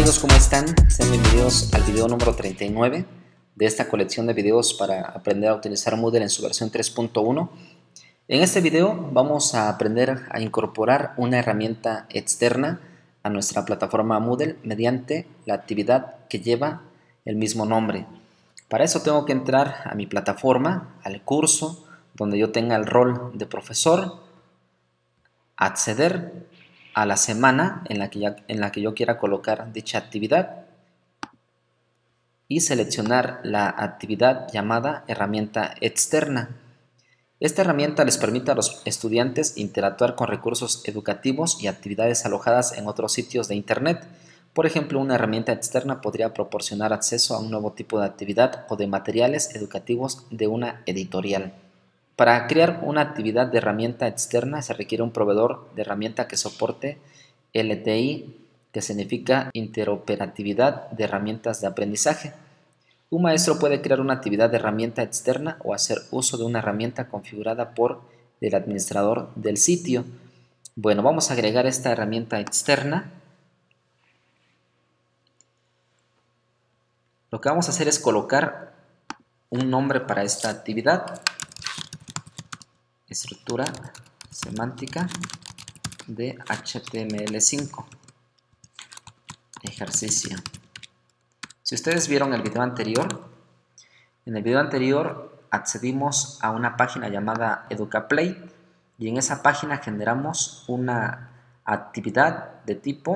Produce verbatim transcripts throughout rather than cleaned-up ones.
amigos, ¿cómo están? Sean bienvenidos al video número treinta y nueve de esta colección de videos para aprender a utilizar Moodle en su versión tres punto uno. En este video vamos a aprender a incorporar una herramienta externa a nuestra plataforma Moodle mediante la actividad que lleva el mismo nombre. Para eso tengo que entrar a mi plataforma, al curso donde yo tenga el rol de profesor, acceder a la semana en la que, ya, en la que yo quiera colocar dicha actividad y seleccionar la actividad llamada herramienta externa. Esta herramienta les permite a los estudiantes interactuar con recursos educativos y actividades alojadas en otros sitios de Internet. Por ejemplo, una herramienta externa podría proporcionar acceso a un nuevo tipo de actividad o de materiales educativos de una editorial. Para crear una actividad de herramienta externa se requiere un proveedor de herramienta que soporte L T I, que significa interoperatividad de herramientas de aprendizaje. Un maestro puede crear una actividad de herramienta externa o hacer uso de una herramienta configurada por el administrador del sitio. Bueno, vamos a agregar esta herramienta externa. Lo que vamos a hacer es colocar un nombre para esta actividad. Estructura semántica de H T M L cinco. Ejercicio. Si ustedes vieron el video anterior, en el video anterior accedimos a una página llamada EducaPlay y en esa página generamos una actividad de tipo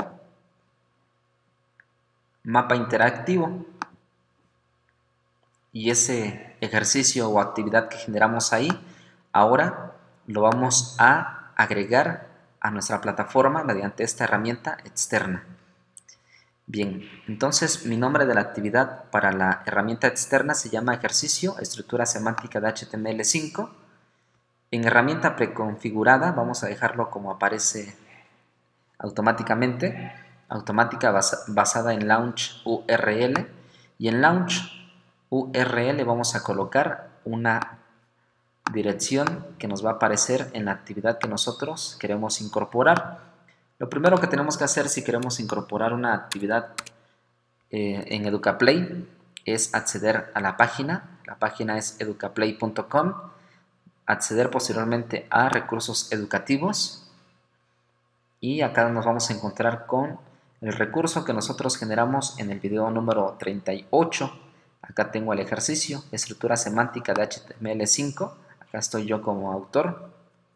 mapa interactivo. Y ese ejercicio o actividad que generamos ahí, ahora lo vamos a agregar a nuestra plataforma mediante esta herramienta externa. Bien, entonces mi nombre de la actividad para la herramienta externa se llama ejercicio, estructura semántica de H T M L cinco. En herramienta preconfigurada vamos a dejarlo como aparece automáticamente, automática basa, basada en Launch U R L, y en Launch U R L vamos a colocar una dirección que nos va a aparecer en la actividad que nosotros queremos incorporar. Lo primero que tenemos que hacer si queremos incorporar una actividad eh, en EducaPlay es acceder a la página. La página es educaplay punto com, acceder posteriormente a recursos educativos y acá nos vamos a encontrar con el recurso que nosotros generamos en el video número treinta y ocho. Acá tengo el ejercicio, estructura semántica de H T M L cinco. Acá estoy yo como autor.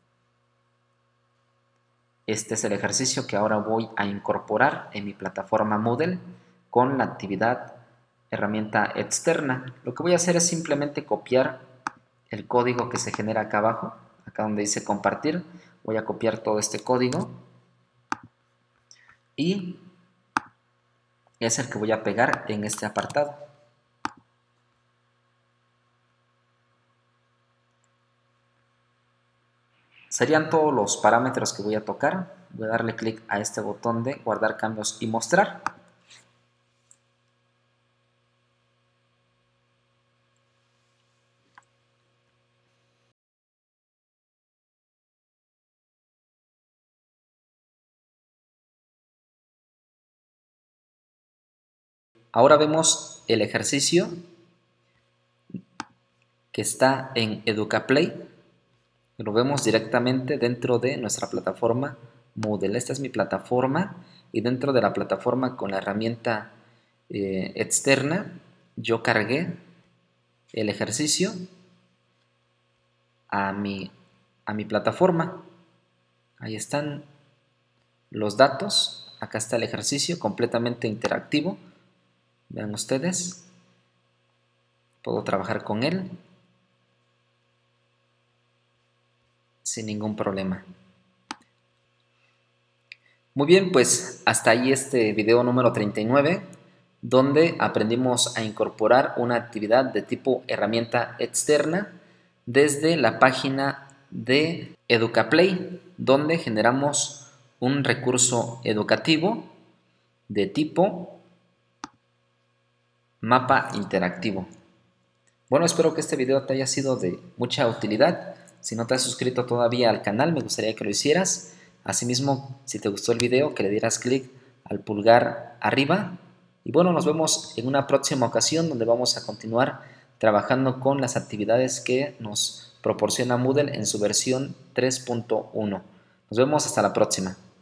Este es el ejercicio que ahora voy a incorporar en mi plataforma Moodle con la actividad herramienta externa. Lo que voy a hacer es simplemente copiar el código que se genera acá abajo, acá donde dice compartir. Voy a copiar todo este código y es el que voy a pegar en este apartado. Serían todos los parámetros que voy a tocar. Voy a darle clic a este botón de guardar cambios y mostrar. Ahora vemos el ejercicio que está en EducaPlay. Lo vemos directamente dentro de nuestra plataforma Moodle. Esta es mi plataforma y dentro de la plataforma con la herramienta eh, externa yo cargué el ejercicio a mi, a mi plataforma. Ahí están los datos. Acá está el ejercicio completamente interactivo. Vean ustedes. Puedo trabajar con él sin ningún problema. Muy bien, pues hasta ahí este video número treinta y nueve, donde aprendimos a incorporar una actividad de tipo herramienta externa desde la página de EducaPlay, donde generamos un recurso educativo de tipo mapa interactivo. Bueno, espero que este video te haya sido de mucha utilidad. Si no te has suscrito todavía al canal, me gustaría que lo hicieras. Asimismo, si te gustó el video, que le dieras clic al pulgar arriba Y bueno, nos vemos en una próxima ocasión donde vamos a continuar trabajando con las actividades que nos proporciona Moodle en su versión tres punto uno. Nos vemos hasta la próxima.